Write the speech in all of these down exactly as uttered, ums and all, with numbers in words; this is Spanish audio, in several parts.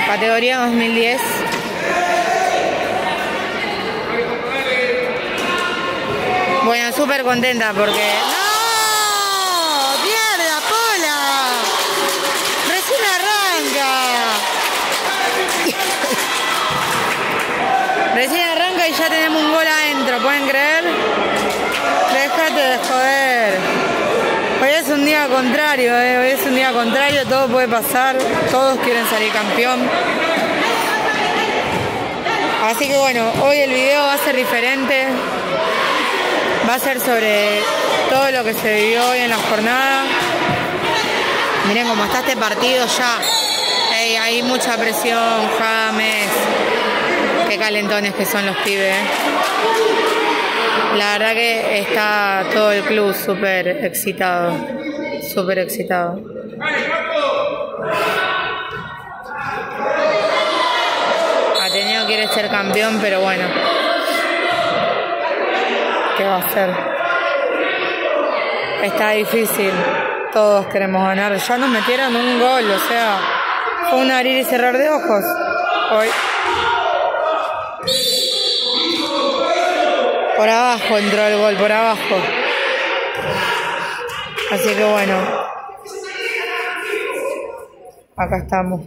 Categoría dos mil diez. Bueno, súper contenta porque... ¡No! ¡Pierde la cola! ¡Recién arranca! Recién arranca y ya tenemos un gol adentro, ¿pueden creer? Déjate de joder. Hoy es un día contrario, ¿eh? Hoy es un día contrario, todo puede pasar, todos quieren salir campeón. Así que bueno, hoy el video va a ser diferente. Va a ser sobre todo lo que se vivió hoy en la jornada. Miren cómo está este partido ya. Hey, hay mucha presión, James. Qué calentones que son los pibes. La verdad que está todo el club súper excitado. Súper excitado. Ateneo quiere ser campeón, pero bueno. ¿Qué va a hacer? Está difícil. Todos queremos ganar. Ya nos metieron un gol, o sea, fue un abrir y cerrar de ojos. Hoy. Por abajo entró el gol, por abajo. Así que bueno. Acá estamos.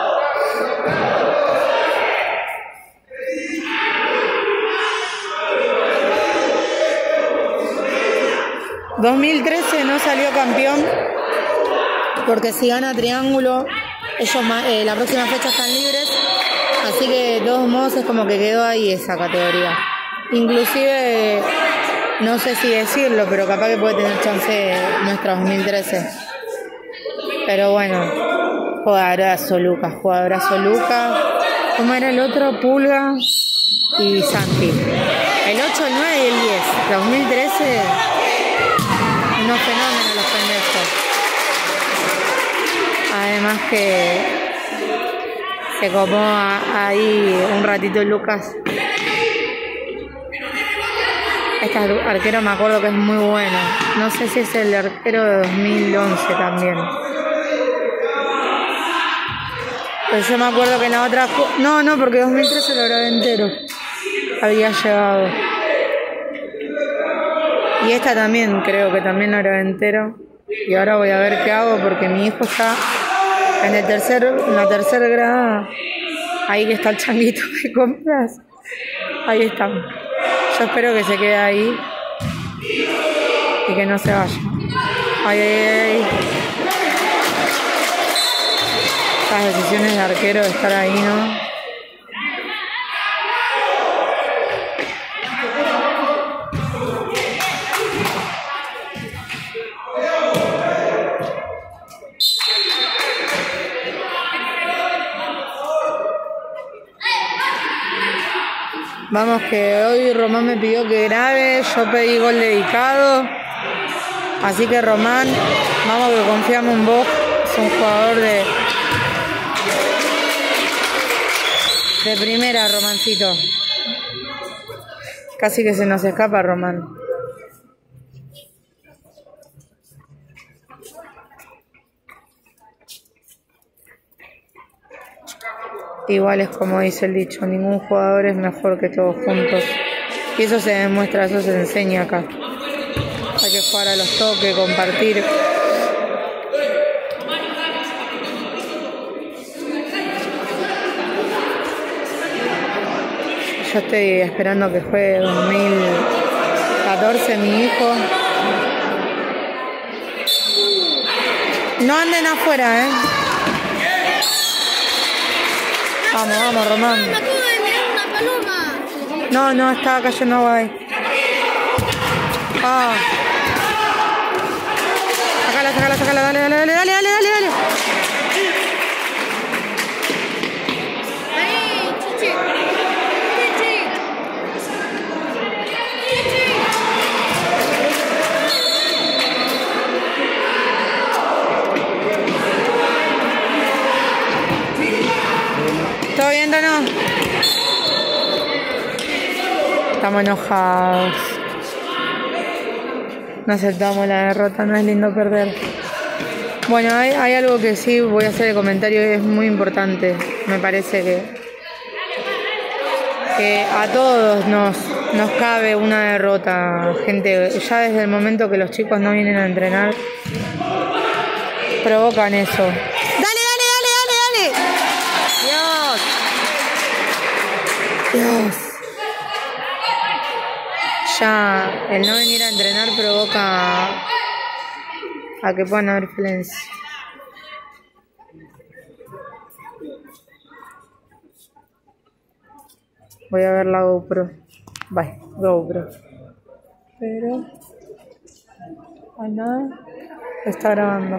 dos mil trece no salió campeón porque si gana Triángulo, ellos eh, la próxima fecha están libres, así que de todos modos es como que quedó ahí esa categoría. Inclusive, no sé si decirlo, pero capaz que puede tener chance nuestra dos mil trece. Pero bueno, jugadorazo Lucas, jugadorazo Lucas. ¿Cómo era el otro? Pulga y Santi. El ocho, el nueve y el diez. dos mil trece... unos fenómenos los pendejos. Además que se copó a, ahí un ratito Lucas. Este arquero me acuerdo que es muy bueno. No sé si es el arquero de dos mil once también. Pero yo me acuerdo que en la otra... No, no, porque dos mil trece lo grabé entero. Había llegado. Y esta también, creo que también lo grabé entero. Y ahora voy a ver qué hago porque mi hijo está en el tercer, en la tercera grada. Ahí que está el changuito de compras. Ahí está. Yo espero que se quede ahí. Y que no se vaya. Ay, ay, ay. Estas decisiones de arquero de estar ahí, ¿no? Vamos que hoy Román me pidió que grabe, yo pedí gol dedicado, así que Román, vamos que confiamos en vos, es un jugador de, de primera, Romancito. Casi que se nos escapa Román. Igual es como dice el dicho, ningún jugador es mejor que todos juntos. Y eso se demuestra, eso se enseña acá. Hay que jugar a los toques, compartir. Yo estoy esperando que juegue dos mil catorce mi hijo. No anden afuera, ¿eh? Vamos, vamos, Román. Me acabo de mirar una paloma. No, no, estaba cayendo agua ahí. Ah. Sacala, sacala, sacala, dale, dale, dale, dale, dale, dale, dale. Ahí, chichi. Chichi. Chichi. ¿Todo bien, Tono? Estamos enojados. No aceptamos la derrota, no es lindo perder. Bueno, hay, hay algo que sí voy a hacer el comentario, es muy importante. Me parece que, que a todos nos, nos cabe una derrota, gente. Ya desde el momento que los chicos no vienen a entrenar, provocan eso. ¡Dale, dale, dale, dale, dale! ¡Dios! ¡Dios! Ya el no venir a entrenar provoca a que puedan haber violencia. Voy a ver la GoPro. Bye, GoPro. Pero... a nada. Está grabando.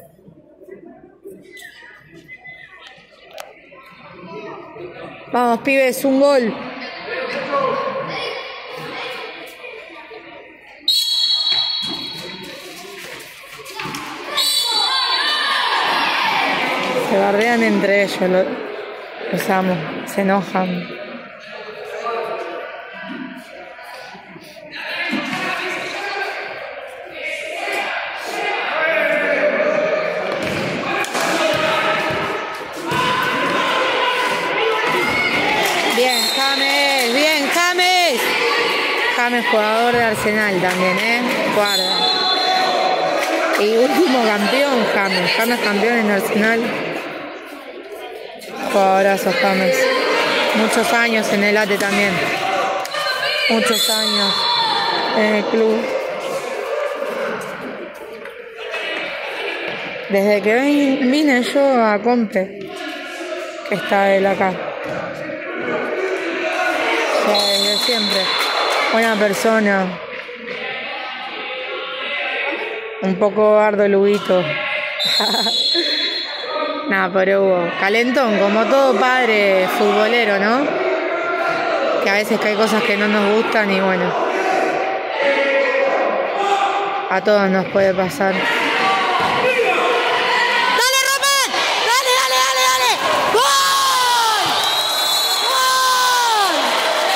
Vamos, pibes, un gol. Se bardean entre ellos, los, los amo, se enojan. Bien, James, bien, James. James, jugador de Arsenal también, ¿eh? Guarda. Y último campeón, James. James campeón en Arsenal. Jugadorazo, James. Muchos años en el A T E también. Muchos años en el club. Desde que vine yo a Compe, que está él acá. O sea, desde siempre. Buena persona. Un poco ardo el Huguito. Nada, pero Hugo, calentón, como todo padre futbolero, ¿no? Que a veces que hay cosas que no nos gustan y bueno, a todos nos puede pasar. ¡Dale, Román! ¡Dale, dale, dale, dale! ¡Gol! ¡Gol!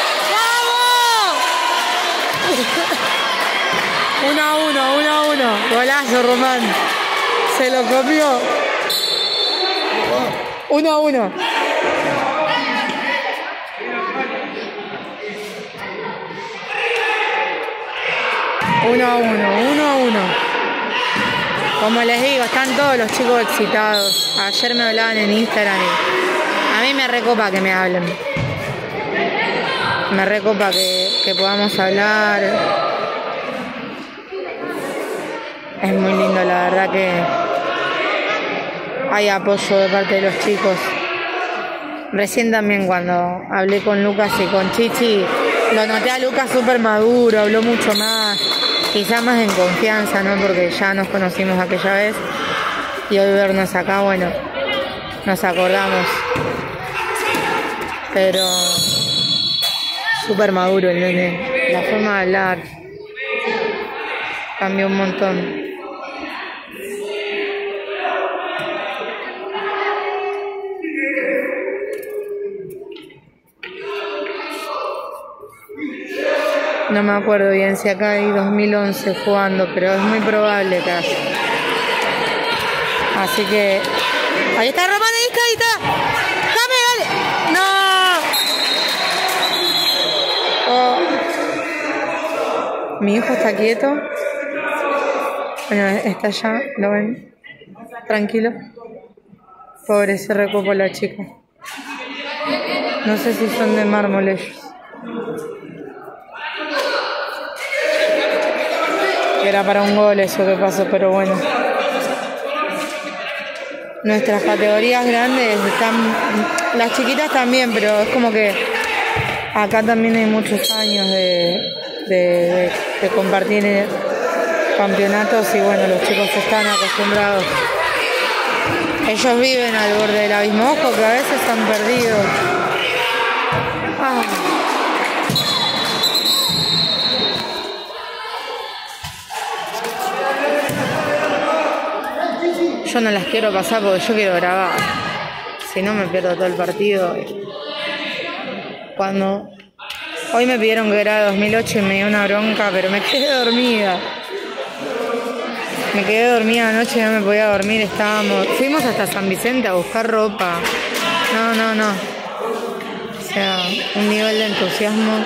¡Vamos! Uno a uno, uno a uno. Golazo, Román. Se lo comió. Uno a uno. Uno a uno, uno a uno. Como les digo, están todos los chicos excitados. Ayer me hablaban en Instagram y a mí me recopa que me hablen. Me recopa que, que podamos hablar. Es muy lindo, la verdad que hay apoyo de parte de los chicos. Recién también cuando hablé con Lucas y con Chichi, lo noté a Lucas súper maduro, habló mucho más, quizá más en confianza, ¿no? Porque ya nos conocimos aquella vez y hoy vernos acá, bueno, nos acordamos. Pero súper maduro el nene, la forma de hablar cambió un montón. No me acuerdo bien si acá hay dos mil once jugando, pero es muy probable que haya. Así que... ¡ahí está Román! ¡Ahí está! ¡Ahí está! ¡Dame, dale! ¡No! Oh. Mi hijo está quieto. Bueno, está allá, ¿lo ven? Tranquilo. Pobre, se recopó la chica. No sé si son de mármol ellos. Era para un gol eso que pasó, pero bueno. Nuestras categorías grandes están... las chiquitas también, pero es como que acá también hay muchos años de, de, de, de compartir campeonatos y bueno, los chicos están acostumbrados. Ellos viven al borde del abismo, ojo que a veces han perdido. Ah. Yo no las quiero pasar porque yo quiero grabar. Si no me pierdo todo el partido. Cuando hoy me pidieron que era dos mil ocho y me dio una bronca, pero me quedé dormida. Me quedé dormida anoche, no me podía dormir, estábamos... Fuimos hasta San Vicente a buscar ropa. No, no, no. O sea, un nivel de entusiasmo.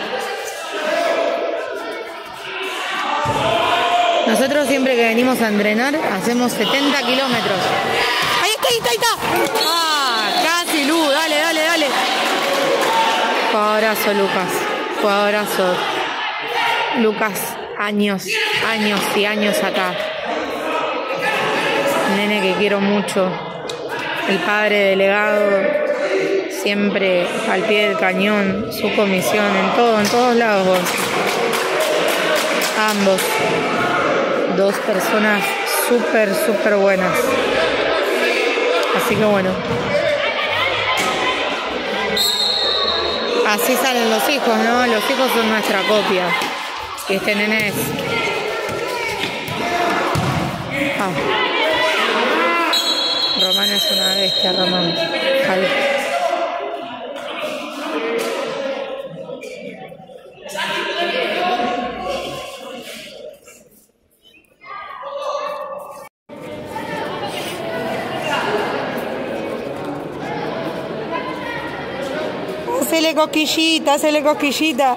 Nosotros siempre que venimos a entrenar hacemos setenta kilómetros. ¡Ahí está, ahí está, ahí está! ¡Ah! Casi, Lu, dale, dale, dale. Jugadorazo, Lucas. Jugadorazo. Lucas, años, años y años acá. Nene que quiero mucho. El padre delegado, siempre al pie del cañón, su comisión, en todo, en todos lados vos. Ambos. Dos personas súper, súper buenas. Así que bueno. Así salen los hijos, ¿no? Los hijos son nuestra copia. Y este nene es... Ah. Román es una bestia, Román. Vale. Hacele cosquillita, hacele cosquillita.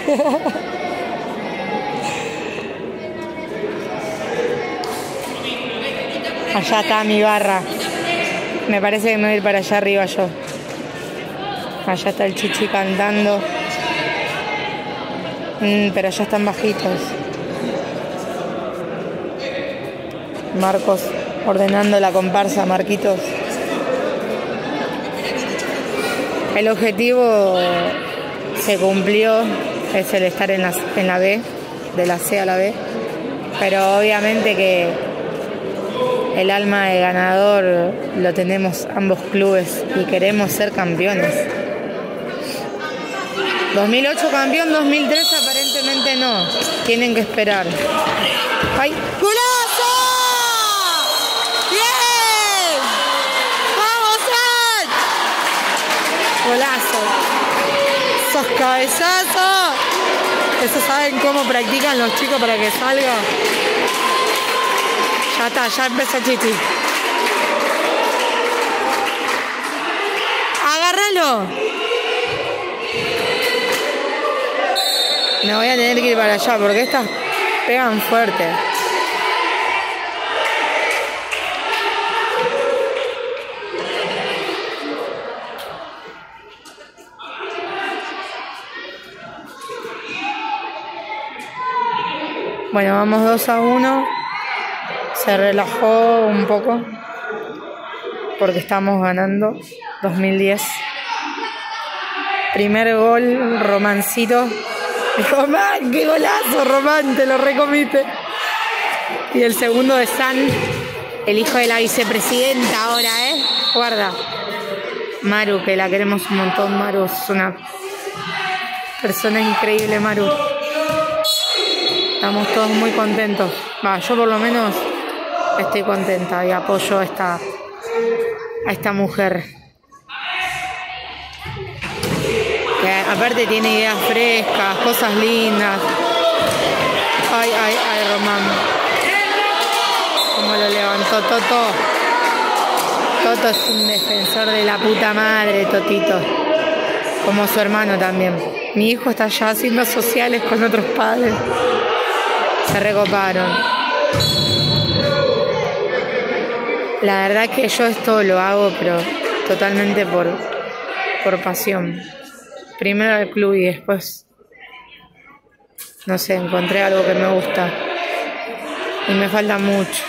Allá está mi barra. Me parece que me voy a ir para allá arriba yo. Allá está el Chichi cantando. Mm, pero allá están bajitos. Marcos ordenando la comparsa, Marquitos. El objetivo se cumplió, es el estar en la, en la B, de la C a la B, pero obviamente que el alma de ganador lo tenemos ambos clubes y queremos ser campeones. dos mil ocho campeón, dos mil tres aparentemente no, tienen que esperar. ¡Ay! ¡Golazo! ¡Bien! ¡Vamos, Sal! Golazo. Esos cabezazos. Eso saben cómo practican los chicos para que salga. Ya está, ya empezó Chichi. Agárralo. Me voy a tener que ir para allá porque estas pegan fuerte. Bueno, vamos dos a uno. Se relajó un poco porque estamos ganando. Dos mil diez. Primer gol, Romancito. Román, qué golazo, Román, te lo recomiste. Y el segundo de San, el hijo de la vicepresidenta ahora, ¿eh? Guarda. Maru, que la queremos un montón. Maru es una persona increíble, Maru. Estamos todos muy contentos. Va, yo por lo menos estoy contenta y apoyo a esta, a esta mujer. Que aparte tiene ideas frescas, cosas lindas. Ay, ay, ay, Román. Cómo lo levantó Toto. Toto es un defensor de la puta madre, Totito. Como su hermano también. Mi hijo está allá haciendo sociales con otros padres. Se recoparon. La verdad que yo esto lo hago, pero totalmente por, por pasión. Primero al club y después, no sé, encontré algo que me gusta. Y me falta mucho.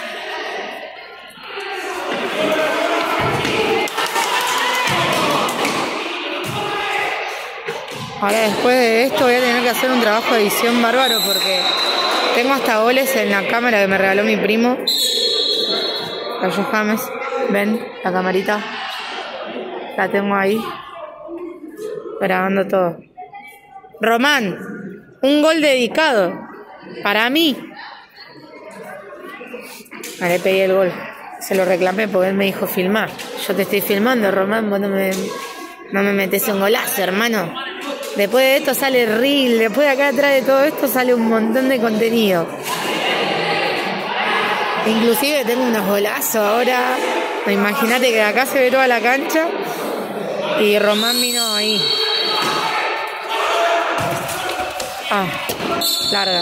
Ahora después de esto voy a tener que hacer un trabajo de edición bárbaro porque tengo hasta goles en la cámara que me regaló mi primo. Cayo James, ven, la camarita. La tengo ahí. Grabando todo. Román, un gol dedicado. Para mí. Ah, le pedí el gol. Se lo reclamé porque él me dijo filmar. Yo te estoy filmando, Román. Vos no me, no me metes un golazo, hermano. Después de esto sale reel. Después de acá atrás de todo esto sale un montón de contenido. Inclusive tengo unos golazos ahora. Imagínate que de acá se ve toda la cancha. Y Román vino ahí. Ah, larga.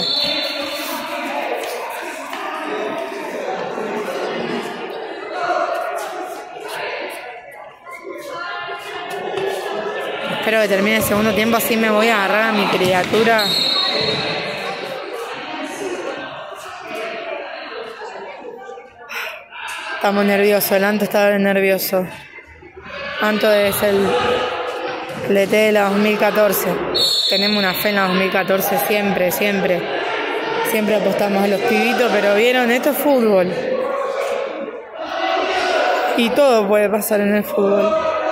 Espero que termine el segundo tiempo, así me voy a agarrar a mi criatura. Estamos nerviosos, el Anto está nervioso. Anto es el L T de la dos mil catorce. Tenemos una fe en la dos mil catorce siempre, siempre. Siempre apostamos a los pibitos, pero vieron, esto es fútbol. Y todo puede pasar en el fútbol.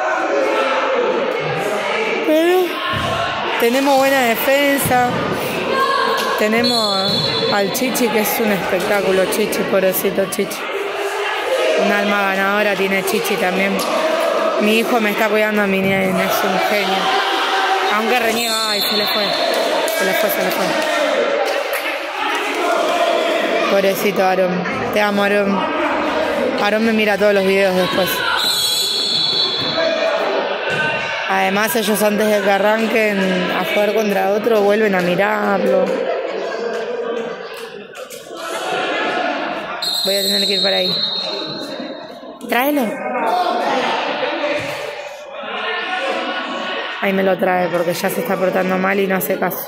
Pero tenemos buena defensa. Tenemos al Chichi, que es un espectáculo. Chichi, pobrecito Chichi. Un alma ganadora tiene Chichi también. Mi hijo me está cuidando a mi nena, es un genio. Aunque reniega, ay, se le fue. Se le fue, se le fue. Pobrecito Aarón. Te amo, Aarón. Aarón me mira todos los videos después. Además, ellos antes de que arranquen a jugar contra otro, vuelven a mirarlo. Voy a tener que ir para ahí. Tráelo. Ahí me lo trae porque ya se está portando mal y no hace caso.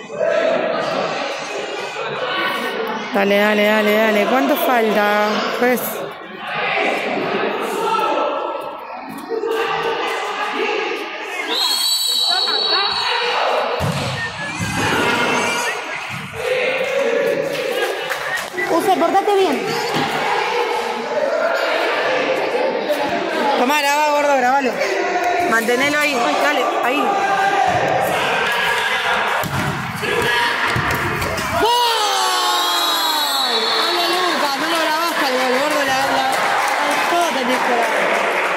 Dale, dale, dale, dale. ¿Cuánto falta, pues? Use, portate bien. Tomá, graba, gordo, grabalo. Mantenelo ahí, dale, ahí. ¡Gol! Dale, Lucas, no lo grabaste al gol, gordo, la, la, todo tenés que grabar.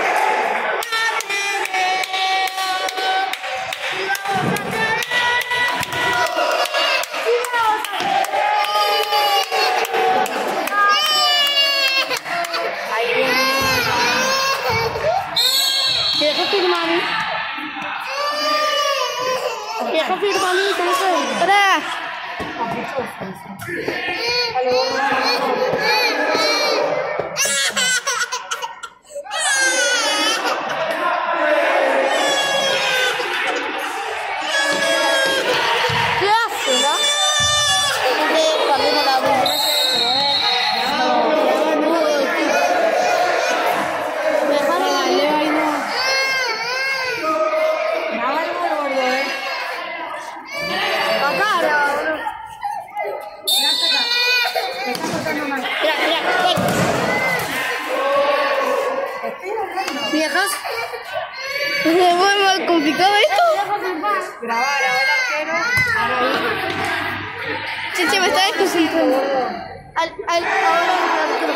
¿Viejas? ¿Es muy complicado esto? Graba, graba el arquero. Chiche, me está desconcentrando. Al, al, ahora el arquero.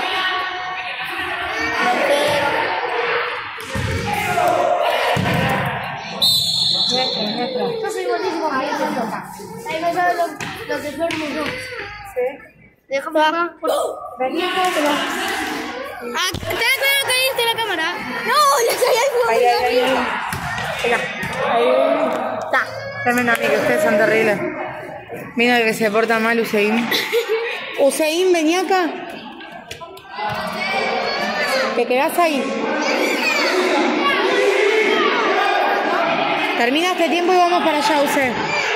Yo soy buenísimo. Ahí te toca. Ahí no sabes lo, lo que soy yo. Sí. Déjame acá. Vení acá, te va. Ah, ¿te das cuenta que viste la cámara? No, le salí al Ahí, ahí, ahí. Venga, ahí. Está. Tremendo amigo, ustedes son terribles. Mira el que se porta mal, Usain. Usain, vení acá. Te quedás ahí. Termina este tiempo y vamos para allá, Usain.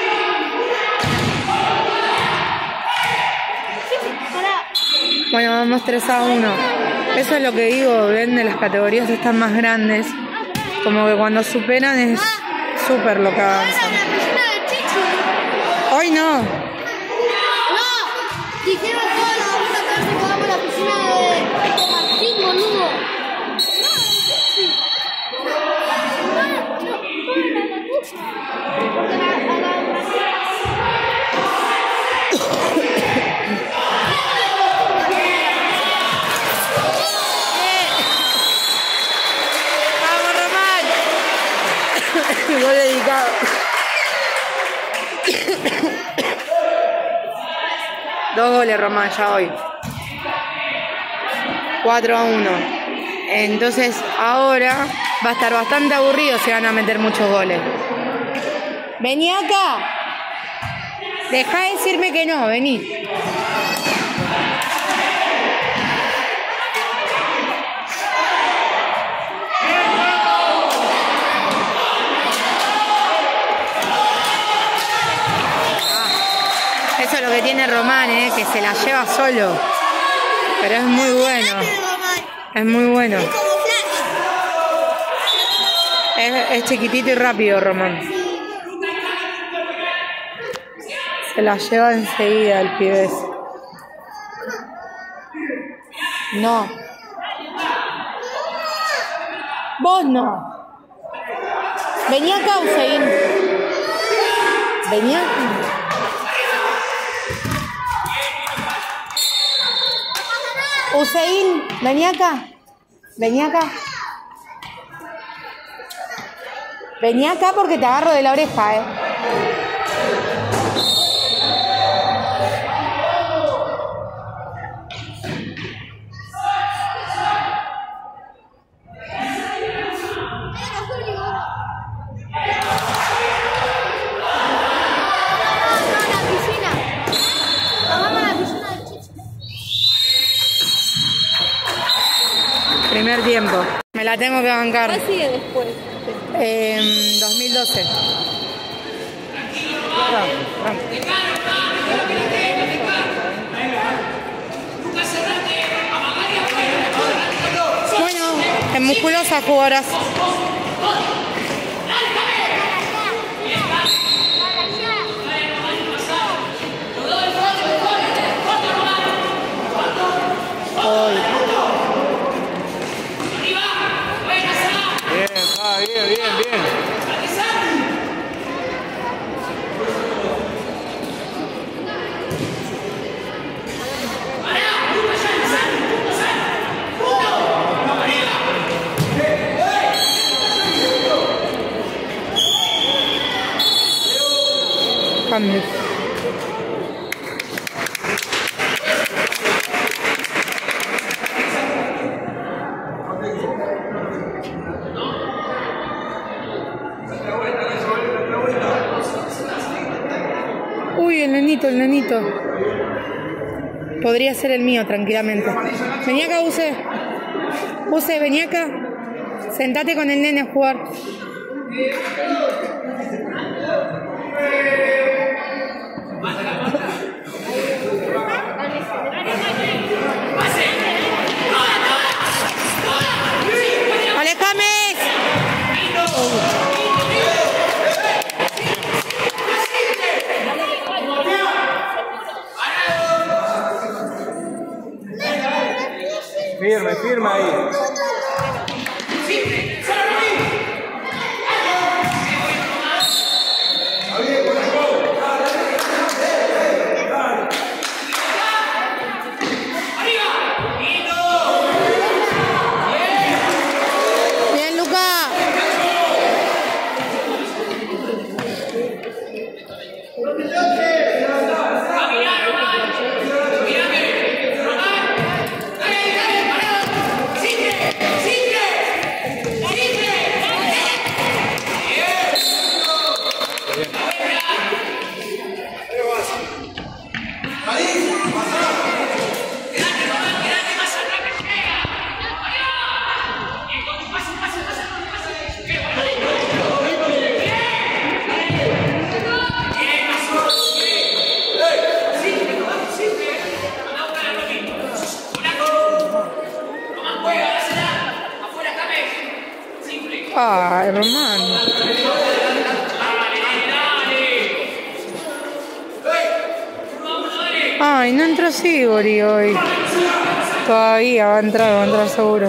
Bueno, vamos tres a uno. Eso es lo que digo, ven, de las categorías están más grandes. Como que cuando superan es súper lo que avanzan. Hoy no. No, dijeron todos la vamos a sacar si jugamos en la piscina de, de Martín, boludo. Gol dedicado. Dos goles, Román, ya hoy. cuatro a uno. Entonces ahora va a estar bastante aburrido si van a meter muchos goles. Vení acá. Dejá de decirme que no, vení. Ah, eso es lo que tiene Román, ¿eh? Que se la lleva solo. Pero es muy bueno. Es muy bueno. Es, es chiquitito y rápido, Román. Se la lleva enseguida el pibe. No. Vos no. Vení acá, Usain. Vení acá. Usain, vení acá. Vení acá. Vení acá porque te agarro de la oreja, eh. Primer tiempo. Me la tengo que bancar. ¿Qué sigue después? Eh, dos mil doce. Bueno, en musculosa jugadoras. Hoy. Bien, bien, bien. Cambio. Uy, el nenito, el nenito. Podría ser el mío, tranquilamente. Vení acá, Use. Use, vení acá. Sentate con el nene a jugar. ¡Alejame! Firme, firme ahí. Bien, Luca. Ay, Román. Ay, no entró Sigori hoy. Todavía va a entrar, va a entrar seguro.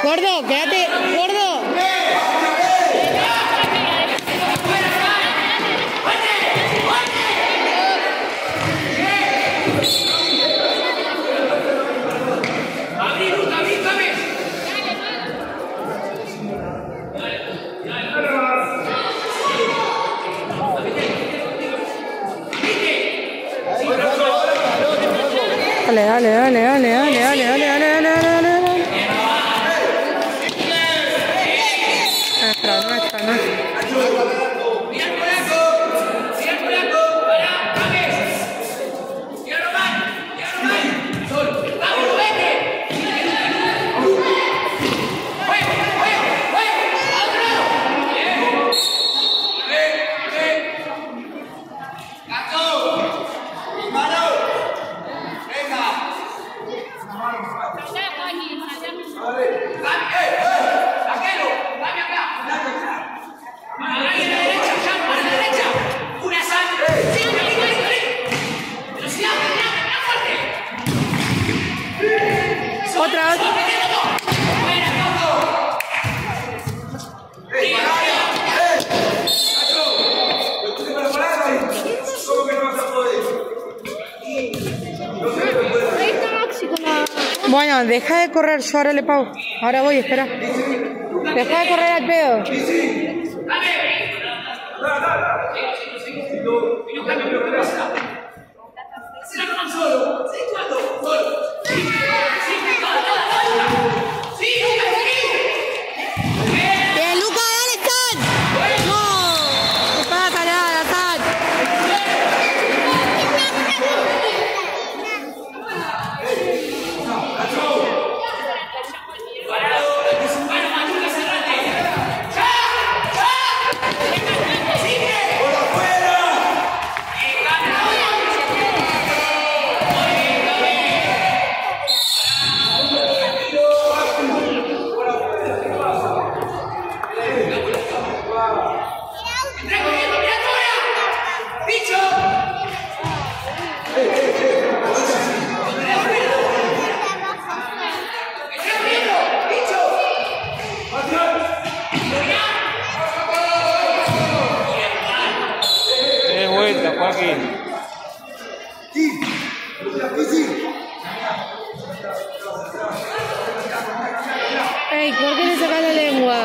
Gordo, quédate, gordo. Dale, dale, dale, dale, dale, dale, dale, dale, dale, dale, dale. Nuestra, nuestra, nuestra. Otra, otra. Bueno, deja de correr, yo ahora le pago. Ahora voy, espera. Deja de correr al pedo. Bien, Luca, dale, San. No, ¿qué pasa, nada, San? Joaquín. Ey, ¿por qué le sacas la lengua?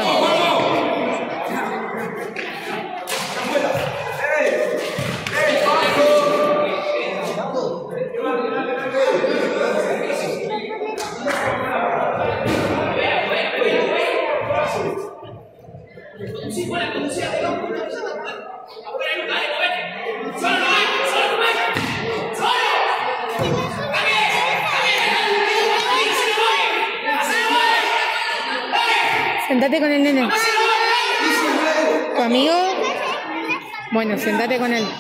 Sentate con el nene. ¿Tu amigo? Bueno, sentate con él.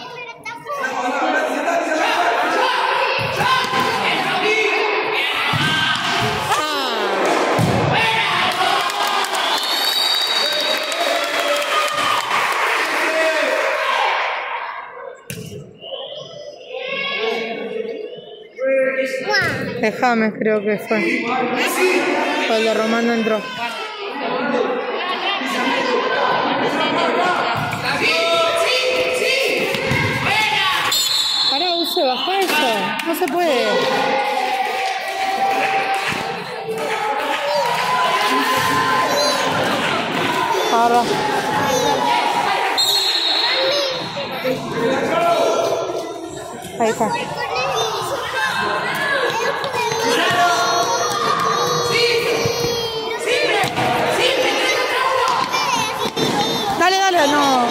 Déjame, creo que fue. Cuando Román no entró. Ahora use, baja eso. No se puede. Ahora. Ahí está. Dale, dale, no.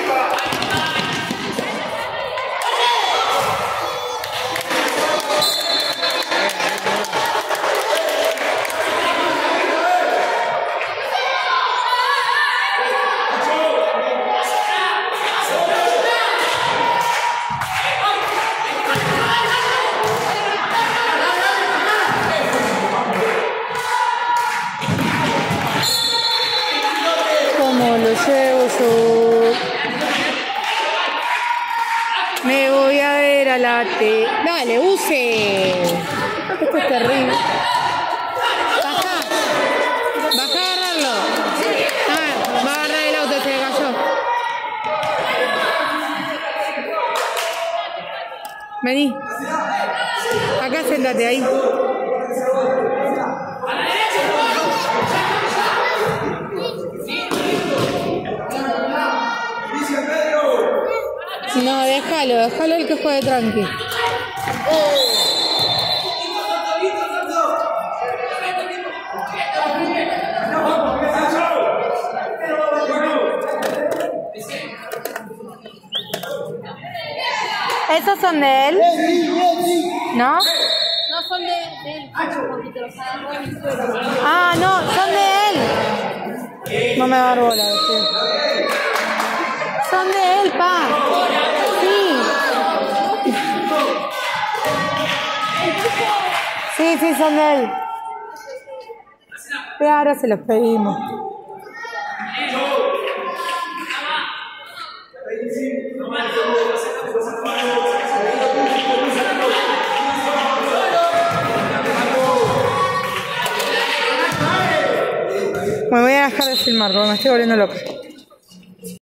¿Cómo lo llevo yo? Me voy a ver a la T. Dale, use. Esto es terrible. Baja. Baja. Vení. Acá sentate ahí. No, déjalo, déjalo el que juegue tranqui. ¿Esos son de él? ¿No? No son de, de él, porque te los agarró en el suelo. Ah, no, son de él. No me da bola, decir. Son de él, pa. Sí. Sí, sí, son de él. Pero ahora se los pedimos. Me voy a dejar de filmar porque me estoy volviendo loca.